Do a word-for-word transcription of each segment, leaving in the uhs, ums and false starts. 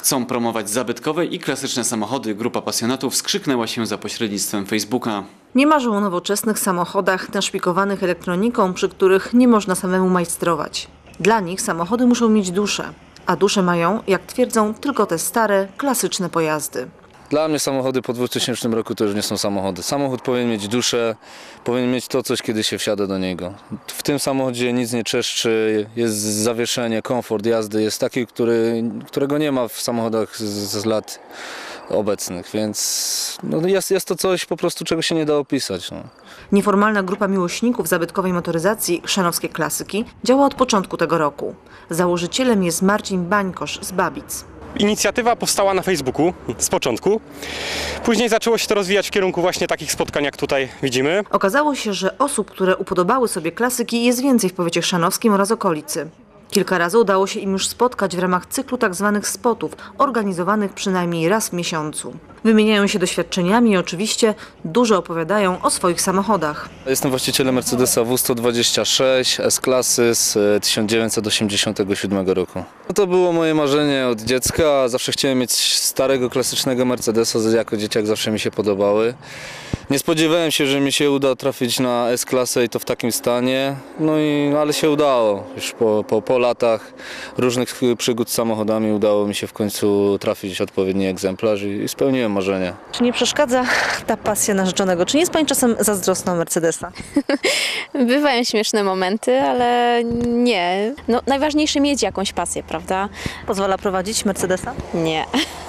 Chcą promować zabytkowe i klasyczne samochody. Grupa pasjonatów skrzyknęła się za pośrednictwem Facebooka. Nie marzą o nowoczesnych samochodach naszpikowanych elektroniką, przy których nie można samemu majstrować. Dla nich samochody muszą mieć duszę, a duszę mają, jak twierdzą, tylko te stare, klasyczne pojazdy. Dla mnie samochody po dwutysięcznym roku to już nie są samochody. Samochód powinien mieć duszę, powinien mieć to coś, kiedy się wsiada do niego. W tym samochodzie nic nie czeszczy, jest zawieszenie, komfort jazdy jest taki, który, którego nie ma w samochodach z, z lat obecnych, więc no jest, jest to coś po prostu, czego się nie da opisać. No. Nieformalna grupa miłośników zabytkowej motoryzacji Chrzanowskie Klasyki działa od początku tego roku. Założycielem jest Marcin Bańkosz z Babic. Inicjatywa powstała na Facebooku z początku. Później zaczęło się to rozwijać w kierunku właśnie takich spotkań, jak tutaj widzimy. Okazało się, że osób, które upodobały sobie klasyki, jest więcej w powiecie chrzanowskim oraz okolicy. Kilka razy udało się im już spotkać w ramach cyklu tzw. spotów, organizowanych przynajmniej raz w miesiącu. Wymieniają się doświadczeniami i oczywiście dużo opowiadają o swoich samochodach. Jestem właścicielem Mercedesa W sto dwadzieścia sześć S-klasy z tysiąc dziewięćset osiemdziesiątego siódmego roku. To było moje marzenie od dziecka. Zawsze chciałem mieć starego, klasycznego Mercedesa. Jako dzieciak zawsze mi się podobały. Nie spodziewałem się, że mi się uda trafić na S-klasę i to w takim stanie, no i, ale się udało. Już po, po, po latach różnych przygód z samochodami udało mi się w końcu trafić odpowiedni egzemplarz i, i spełniłem marzenie. Czy nie przeszkadza ta pasja narzeczonego? Czy nie jest pani czasem zazdrosna Mercedesa? Bywają śmieszne momenty, ale nie. No, najważniejsze mieć jakąś pasję, prawda? Pozwala prowadzić Mercedesa? Nie.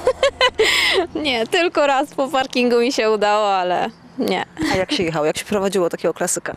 Nie, tylko raz po parkingu mi się udało, ale nie. A jak się jechało? Jak się prowadziło takiego klasyka?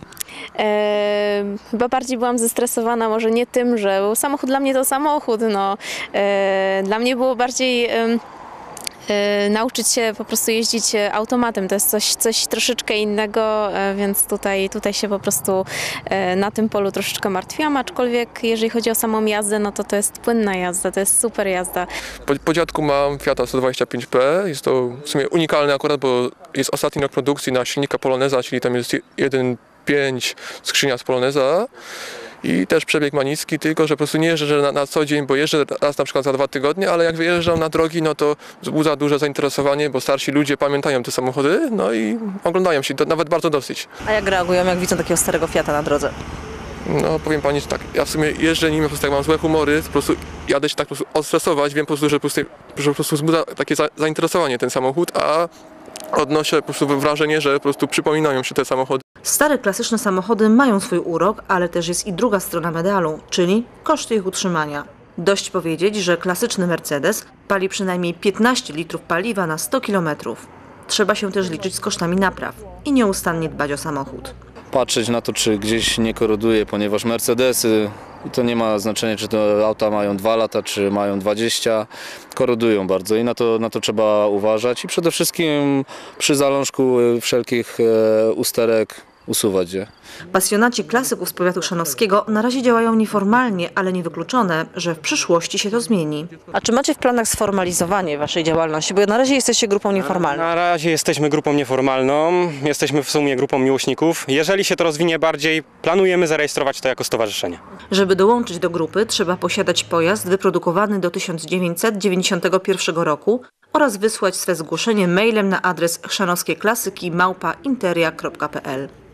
E, chyba bardziej byłam zestresowana, może nie tym, że bo samochód dla mnie to samochód. No. E, dla mnie było bardziej e, e, nauczyć się po prostu jeździć automatem. To jest coś, coś troszeczkę innego, e, więc tutaj, tutaj się po prostu e, na tym polu troszeczkę martwiłam, aczkolwiek jeżeli chodzi o samą jazdę, no to to jest płynna jazda, to jest super jazda. Po, po dziadku mam Fiata sto dwadzieścia pięć P, jest to w sumie unikalne akurat, bo jest ostatni rok produkcji na silnika Poloneza, czyli tam jest jeden przecinek pięć skrzynia z Poloneza i też przebieg ma niski, tylko że po prostu nie jeżdżę na, na co dzień, bo jeżdżę raz na przykład za dwa tygodnie, ale jak wyjeżdżam na drogi, no to wzbudza duże zainteresowanie, bo starsi ludzie pamiętają te samochody, no i oglądają się, to nawet bardzo dosyć. A jak reagują, jak widzą takiego starego Fiata na drodze? No powiem pani, że tak, ja w sumie jeżdżę nim, po prostu jak mam złe humory, po prostu jadę się tak po prostu odstresować, wiem po prostu, że po prostu, że po prostu wzbudza takie za, zainteresowanie ten samochód, a odnoszę po prostu wrażenie, że po prostu przypominają się te samochody. Stare, klasyczne samochody mają swój urok, ale też jest i druga strona medalu, czyli koszty ich utrzymania. Dość powiedzieć, że klasyczny Mercedes pali przynajmniej piętnaście litrów paliwa na sto kilometrów. Trzeba się też liczyć z kosztami napraw i nieustannie dbać o samochód. Patrzeć na to, czy gdzieś nie koroduje, ponieważ Mercedesy, to nie ma znaczenia, czy to auta mają dwa lata, czy mają dwadzieścia, korodują bardzo i na to, na to trzeba uważać i przede wszystkim przy zalążku wszelkich usterek usuwać je. Pasjonaci klasyków z powiatu chrzanowskiego na razie działają nieformalnie, ale niewykluczone, że w przyszłości się to zmieni. A czy macie w planach sformalizowanie waszej działalności? Bo na razie jesteście grupą nieformalną. Na razie jesteśmy grupą nieformalną, jesteśmy w sumie grupą miłośników. Jeżeli się to rozwinie bardziej, planujemy zarejestrować to jako stowarzyszenie. Żeby dołączyć do grupy, trzeba posiadać pojazd wyprodukowany do tysiąc dziewięćset dziewięćdziesiątego pierwszego roku oraz wysłać swe zgłoszenie mailem na adres chrzanowskieklasyki małpa interia kropka p l.